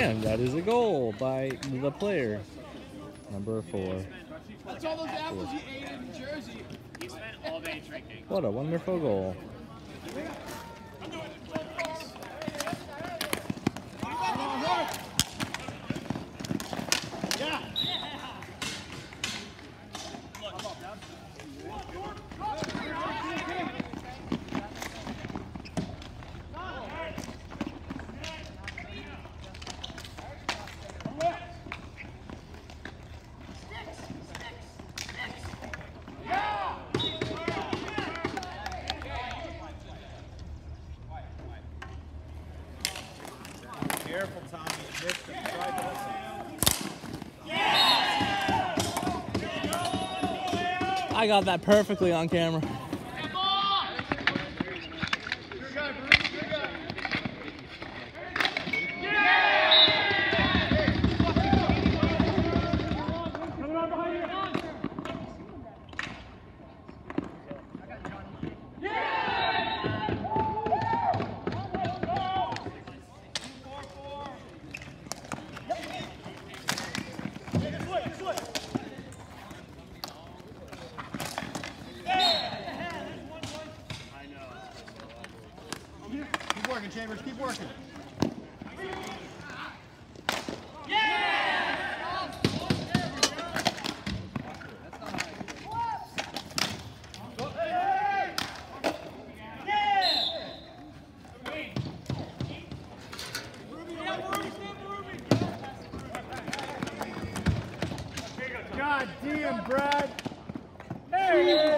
And that is a goal by the player, number 4. That's all those apples you ate in Jersey. He spent all day drinking. What a wonderful goal. Careful, Tommy. You missed it. Try I got that perfectly on camera. Keep working, Chambers. Keep working. God damn, Brad. Hey!